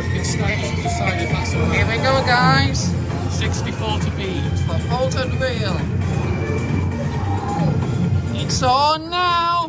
can decide if that's alright. Here we go, guys. 64 to beat. For Bolton Real. It's on now.